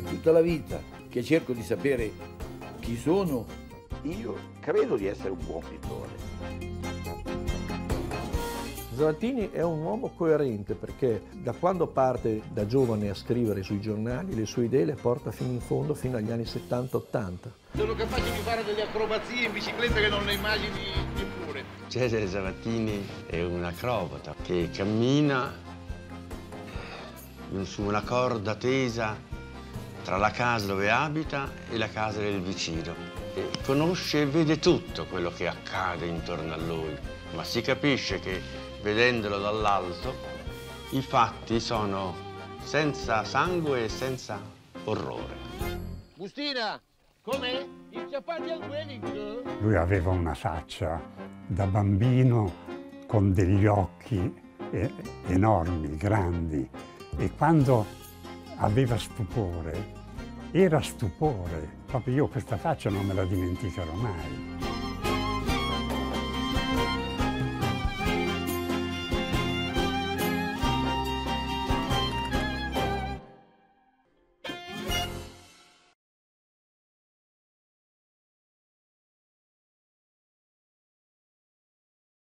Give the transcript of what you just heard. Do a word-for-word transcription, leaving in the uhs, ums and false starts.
tutta la vita che cerco di sapere chi sono. Io credo di essere un buon pittore. Zavattini è un uomo coerente perché da quando parte da giovane a scrivere sui giornali, le sue idee le porta fino in fondo, fino agli anni settanta ottanta. Sono capace di fare delle acrobazie in bicicletta che non le immagini neppure. Cesare Zavattini è un acrobata che cammina su una corda tesa tra la casa dove abita e la casa del vicino. E conosce e vede tutto quello che accade intorno a lui, ma si capisce che vedendolo dall'alto i fatti sono senza sangue e senza orrore. Bustina, com'è? I ciappati al wedding? Lui aveva una faccia da bambino con degli occhi enormi, grandi, e quando aveva stupore, era stupore. Proprio io questa faccia non me la dimenticherò mai.